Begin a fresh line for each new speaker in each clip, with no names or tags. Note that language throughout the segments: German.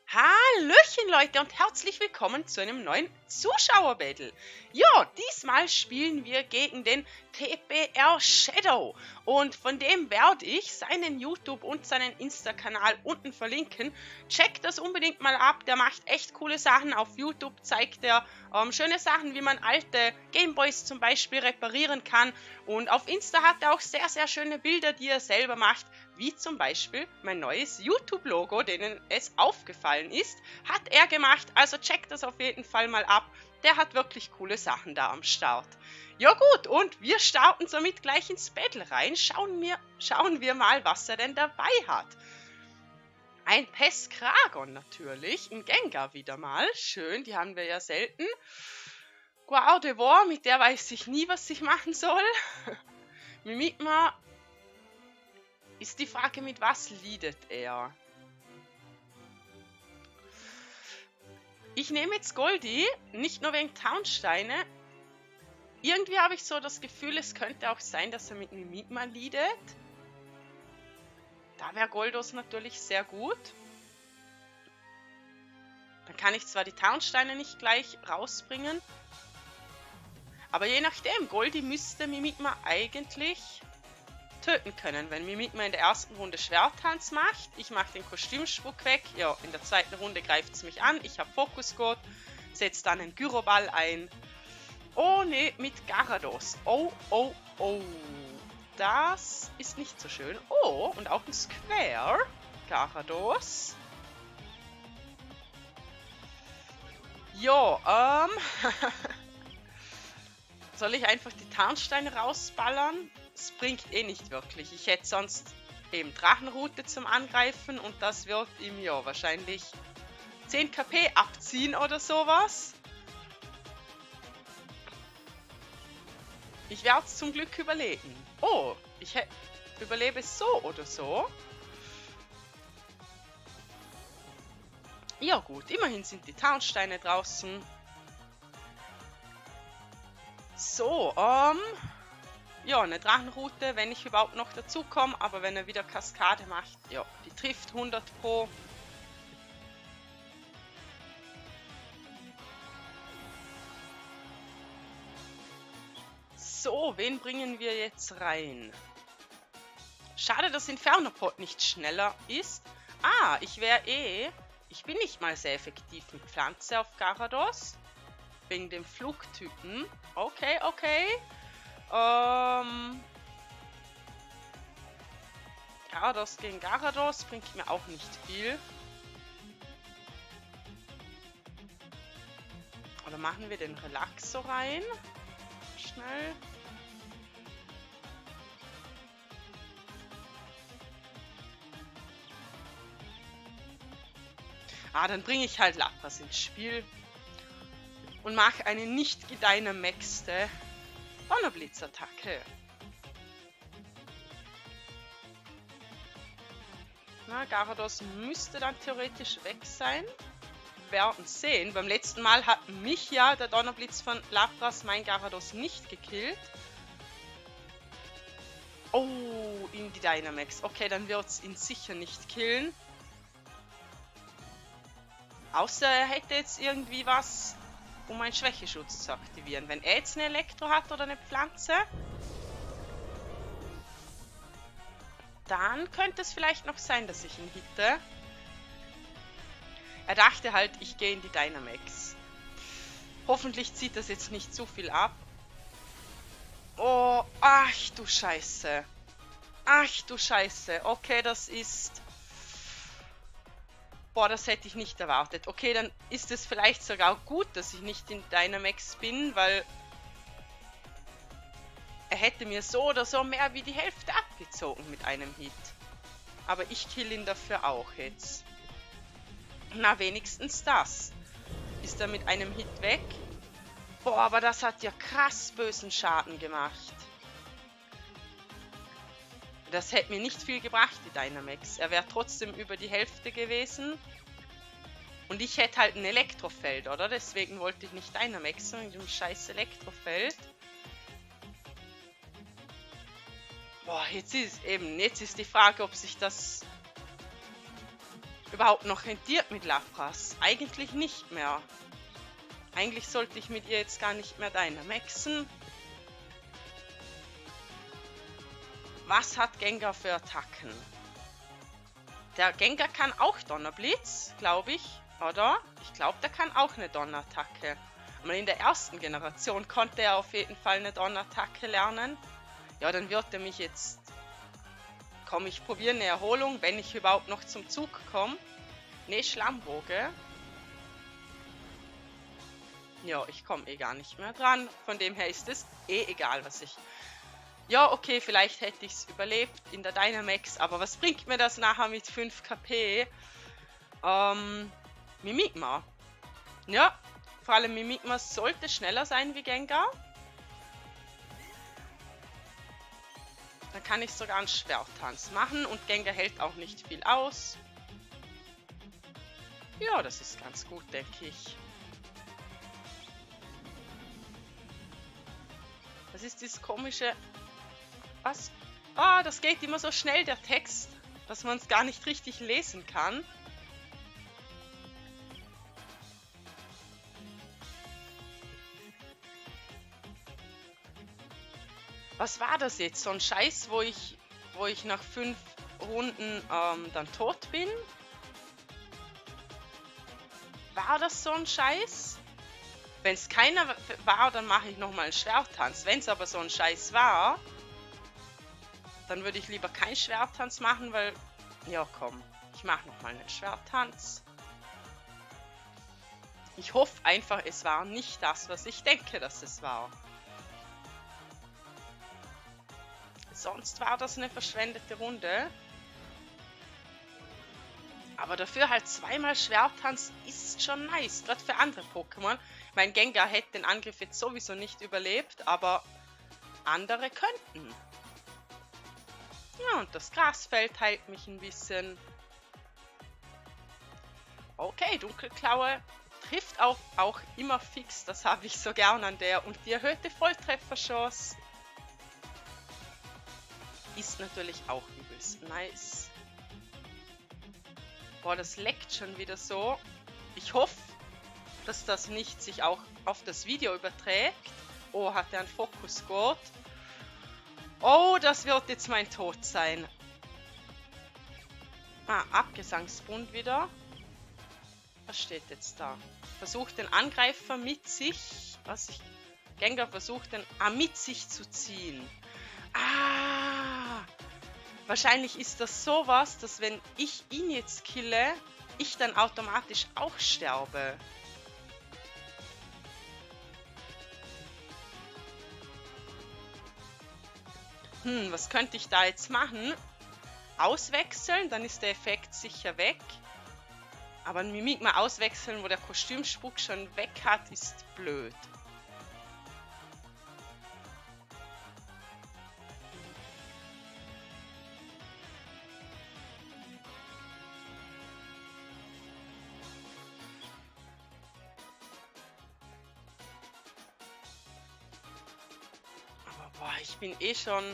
Hallöchen Leute und herzlich willkommen zu einem neuen Zuschauer-Battle. Ja, diesmal spielen wir gegen den TBR Shadow und von dem werde ich seinen YouTube- und seinen Insta-Kanal unten verlinken. Checkt das unbedingt mal ab, der macht echt coole Sachen. Auf YouTube zeigt er schöne Sachen, wie man alte Gameboys zum Beispiel reparieren kann, und auf Insta hat er auch sehr, sehr schöne Bilder, die er selber macht, wie zum Beispiel mein neues YouTube-Logo, denen es aufgefallen ist, hat er gemacht. Also checkt das auf jeden Fall mal ab. Der hat wirklich coole Sachen da am Start. Ja gut, und wir starten somit gleich ins Battle rein. Schauen wir mal, was er denn dabei hat. Ein Peskragon natürlich, ein Gengar wieder mal. Schön, die haben wir ja selten. Guau de War, mit der weiß ich nie, was ich machen soll. Mimikma. Ist die Frage, mit was leadet er? Ich nehme jetzt Goldie, nicht nur wegen Townsteine. Irgendwie habe ich so das Gefühl, es könnte auch sein, dass er mit Mimikma leadet. Da wäre Goldos natürlich sehr gut. Dann kann ich zwar die Townsteine nicht gleich rausbringen, aber je nachdem, Goldie müsste Mimikma eigentlich töten können. Wenn Mimikma in der ersten Runde Schwerttanz macht, ich mache den Kostümspuck weg, ja, in der zweiten Runde greift es mich an, ich habe Fokusgurt, setze dann einen Gyroball ein. Oh ne, mit Garados. Oh, oh, oh. Das ist nicht so schön. Oh, und auch ein Square. Garados. Jo, soll ich einfach die Tarnsteine rausballern? Das bringt eh nicht wirklich. Ich hätte sonst eben Drachenrute zum Angreifen und das wird ihm ja wahrscheinlich 10 KP abziehen oder sowas. Ich werde es zum Glück überleben. Oh, ich überlebe es so oder so. Ja gut, immerhin sind die Tarnsteine draußen. So, ja, eine Drachenrute, wenn ich überhaupt noch dazu komme, aber wenn er wieder Kaskade macht, ja, die trifft 100 Pro. So, wen bringen wir jetzt rein? Schade, dass Inferno-Pot nicht schneller ist. Ah, ich bin nicht mal sehr effektiv mit Pflanze auf Garados. Wegen dem Flugtypen. Okay, okay. Garados gegen Garados bringt mir auch nicht viel. Oder machen wir den Relaxo rein? Schnell. Ah, dann bringe ich halt Lapras ins Spiel. Und mache eine nicht gedynamaxte Donnerblitzattacke. Na, Garados müsste dann theoretisch weg sein. Wir werden sehen. Beim letzten Mal hat mich ja der Donnerblitz von Lapras mein Garados nicht gekillt. Oh, in die Dynamax. Okay, dann wird es ihn sicher nicht killen. Außer er hätte jetzt irgendwie was, um einen Schwächeschutz zu aktivieren. Wenn er jetzt eine Elektro hat oder eine Pflanze, dann könnte es vielleicht noch sein, dass ich ihn hitte. Er dachte halt, ich gehe in die Dynamax. Hoffentlich zieht das jetzt nicht zu viel ab. Oh, ach du Scheiße. Ach du Scheiße. Okay, das ist... Boah, das hätte ich nicht erwartet. Okay, dann ist es vielleicht sogar gut, dass ich nicht in Dynamax bin, weil er hätte mir so oder so mehr wie die Hälfte abgezogen mit einem Hit. Aber ich kill ihn dafür auch jetzt. Na, wenigstens das. Ist er mit einem Hit weg? Boah, aber das hat ja krass bösen Schaden gemacht. Das hätte mir nicht viel gebracht, die Dynamax. Er wäre trotzdem über die Hälfte gewesen. Und ich hätte halt ein Elektrofeld, oder? Deswegen wollte ich nicht Dynamaxen mit dem scheiß Elektrofeld. Boah, jetzt ist die Frage, ob sich das überhaupt noch rentiert mit Lapras. Eigentlich nicht mehr. Eigentlich sollte ich mit ihr jetzt gar nicht mehr Dynamaxen. Was hat Gengar für Attacken? Der Gengar kann auch Donnerblitz, glaube ich, oder? Ich glaube, der kann auch eine Donnerattacke. Aber in der ersten Generation konnte er auf jeden Fall eine Donnerattacke lernen. Ja, dann wird er mich jetzt... Komm, ich probiere eine Erholung, wenn ich überhaupt noch zum Zug komme. Ne, Schlammwoge. Ja, ich komme eh gar nicht mehr dran. Von dem her ist es eh egal, was ich... Ja, okay, vielleicht hätte ich es überlebt in der Dynamax, aber was bringt mir das nachher mit 5 KP? Mimikma. Ja, vor allem Mimikma sollte schneller sein wie Gengar. Dann kann ich sogar einen Schwerttanz machen und Gengar hält auch nicht viel aus. Ja, das ist ganz gut, denke ich. Das ist dieses komische... Was? Ah, das geht immer so schnell, der Text, dass man es gar nicht richtig lesen kann. Was war das jetzt? So ein Scheiß, wo ich nach 5 Runden dann tot bin? War das so ein Scheiß? Wenn es keiner war, dann mache ich nochmal einen Schwerttanz. Wenn es aber so ein Scheiß war... Dann würde ich lieber keinen Schwerttanz machen, weil... Ja, komm. Ich mache nochmal einen Schwerttanz. Ich hoffe einfach, es war nicht das, was ich denke, dass es war. Sonst war das eine verschwendete Runde. Aber dafür halt zweimal Schwerttanz ist schon nice. Gerade für andere Pokémon. Mein Gengar hätte den Angriff jetzt sowieso nicht überlebt, aber andere könnten. Ja, und das Grasfeld heilt mich ein bisschen. Okay, Dunkelklaue trifft auch immer fix. Das habe ich so gern an der. Und die erhöhte Volltrefferchance ist natürlich auch übelst nice. Boah, das leckt schon wieder so. Ich hoffe, dass das nicht sich auch auf das Video überträgt. Oh, hat er einen Fokus-Gurt? Oh, das wird jetzt mein Tod sein. Ah, Abgesangsbund wieder. Was steht jetzt da? Versucht den Angreifer mit sich... Gengar versucht den... mit sich zu ziehen. Ah! Wahrscheinlich ist das sowas, dass wenn ich ihn jetzt kille, ich dann automatisch auch sterbe. Was könnte ich da jetzt machen? Auswechseln, dann ist der Effekt sicher weg. Aber ein Mimikma auswechseln, wo der Kostümspuck schon weg hat, ist blöd. Aber boah, ich bin eh schon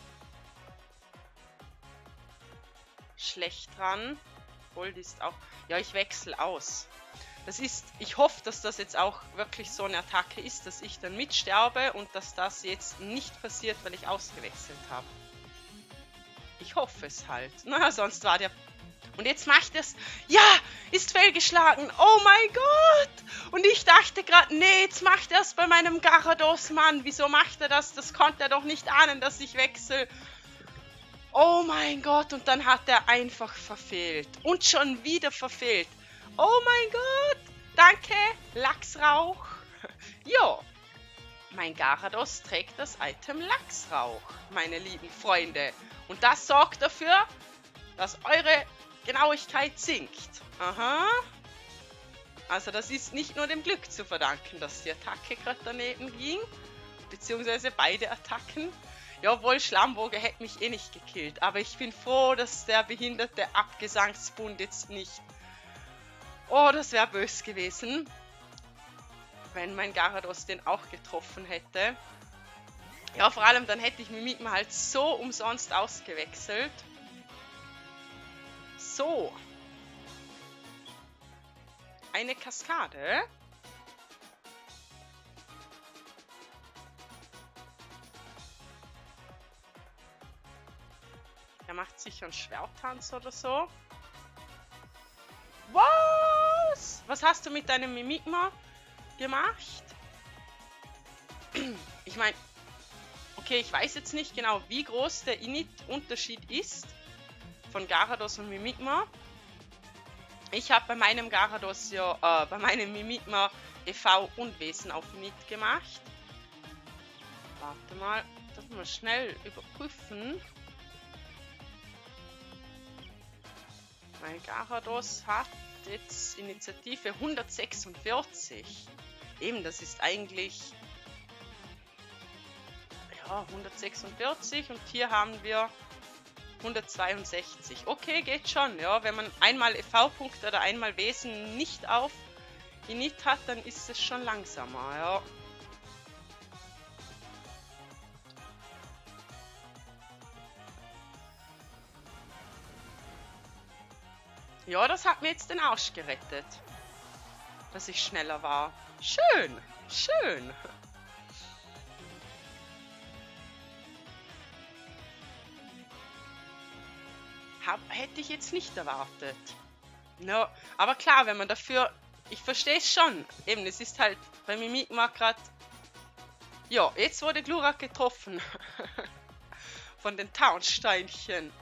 schlecht dran. Gold ist auch... Ja, ich wechsle aus. Das ist... Ich hoffe, dass das jetzt auch wirklich so eine Attacke ist, dass ich dann mitsterbe und dass das jetzt nicht passiert, weil ich ausgewechselt habe. Ich hoffe es halt. Na, sonst war der... Und jetzt macht es... Ja! Ist fehlgeschlagen! Oh mein Gott! Und ich dachte gerade, nee, jetzt macht er es bei meinem Gyarados, Mann. Wieso macht er das? Das konnte er doch nicht ahnen, dass ich wechsle. Oh mein Gott, und dann hat er einfach verfehlt. Und schon wieder verfehlt. Oh mein Gott. Danke, Lachsrauch. Jo. Mein Gyarados trägt das Item Lachsrauch, meine lieben Freunde. Und das sorgt dafür, dass eure Genauigkeit sinkt. Aha. Also das ist nicht nur dem Glück zu verdanken, dass die Attacke gerade daneben ging. Beziehungsweise beide Attacken. Jawohl, Schlammwoge hätte mich eh nicht gekillt. Aber ich bin froh, dass der behinderte Abgesangsbund jetzt nicht... Oh, das wäre böse gewesen. Wenn mein Gyarados den auch getroffen hätte. Ja, vor allem dann hätte ich Mimikma halt so umsonst ausgewechselt. So. eine Kaskade. Er macht sicher einen Schwerttanz oder so. Was? Was hast du mit deinem Mimikma gemacht? Ich meine, okay, ich weiß jetzt nicht genau, wie groß der Init-Unterschied ist von Gyarados und Mimikma. Ich habe bei meinem Gyarados ja, bei meinem Mimikma EV und Wesen auf Init gemacht. Warte mal, das müssen wir schnell überprüfen. Mein Gyarados hat jetzt Initiative 146. Eben, das ist eigentlich ja 146 und hier haben wir 162. Okay, geht schon, ja. Wenn man einmal EV-Punkte oder einmal Wesen nicht auf Init hat, dann ist es schon langsamer, ja. Ja, das hat mir jetzt den Arsch gerettet, dass ich schneller war. Schön, schön. Hätte ich jetzt nicht erwartet. No, aber klar, wenn man dafür... Ich verstehe es schon. Eben, es ist halt bei Mimikma gerade... Ja, jetzt wurde Glurak getroffen. Von den Taunsteinchen.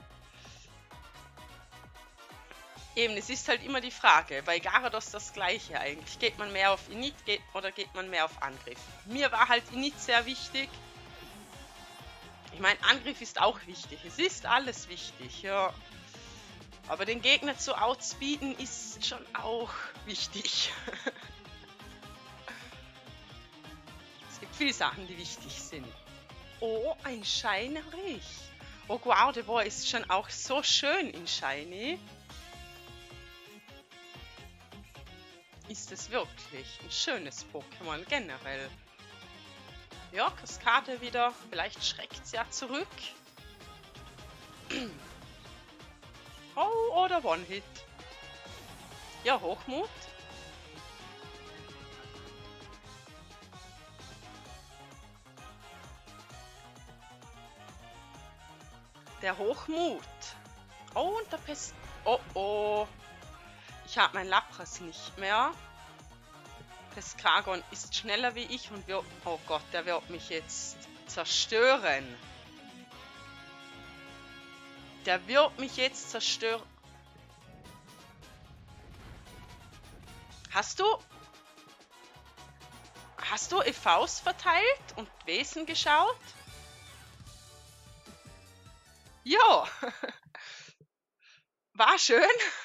Eben, es ist halt immer die Frage. Bei Gyarados das gleiche eigentlich. Geht man mehr auf Init oder geht man mehr auf Angriff? Mir war halt Init sehr wichtig. Ich meine, Angriff ist auch wichtig. Es ist alles wichtig, ja. Aber den Gegner zu outspeeden ist schon auch wichtig. Es gibt viele Sachen, die wichtig sind. Oh, ein Shiny. Oh, Gardevoir ist schon auch so schön in Shiny. Ist es wirklich ein schönes Pokémon generell. Ja, Kaskade wieder. Vielleicht schreckt es ja zurück. Oh, oder One-Hit. Ja, Hochmut. Der Hochmut. Oh, und der Pest... Oh, oh. Ich habe mein Lapras nicht mehr. Pescagon ist schneller wie ich und wird... Oh Gott, der wird mich jetzt zerstören. Der wird mich jetzt zerstören. Hast du EVs verteilt und Wesen geschaut? Ja. War schön.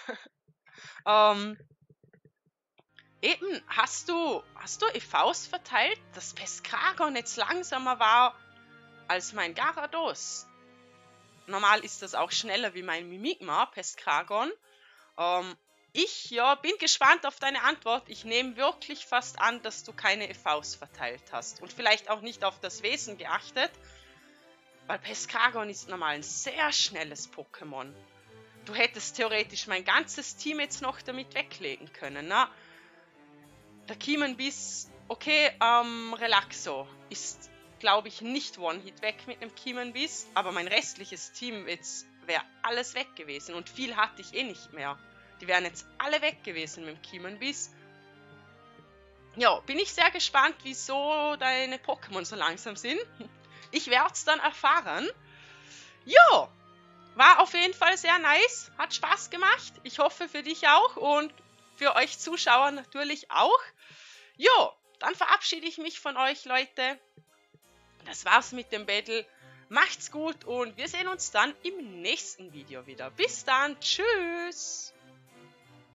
Eben, hast du EVs verteilt, dass Pescagon jetzt langsamer war als mein Gyarados? Normal ist das auch schneller wie mein Mimikma, Pescagon. Ich bin gespannt auf deine Antwort. Ich nehme wirklich fast an, dass du keine EVs verteilt hast. Und vielleicht auch nicht auf das Wesen geachtet. Weil Pescagon ist normal ein sehr schnelles Pokémon. Du hättest theoretisch mein ganzes Team jetzt noch damit weglegen können. Na? Der Kiemenbiss, okay, Relaxo ist, glaube ich, nicht One-Hit weg mit einem Kiemenbiss. Aber mein restliches Team wäre alles weg gewesen. Und viel hatte ich eh nicht mehr. Die wären jetzt alle weg gewesen mit dem Kiemenbiss. Ja, bin ich sehr gespannt, wieso deine Pokémon so langsam sind. Ich werde es dann erfahren. Ja, war auf jeden Fall sehr nice. Hat Spaß gemacht. Ich hoffe für dich auch und für euch Zuschauer natürlich auch. Ja, dann verabschiede ich mich von euch, Leute. Das war's mit dem Battle. Macht's gut und wir sehen uns dann im nächsten Video wieder. Bis dann. Tschüss.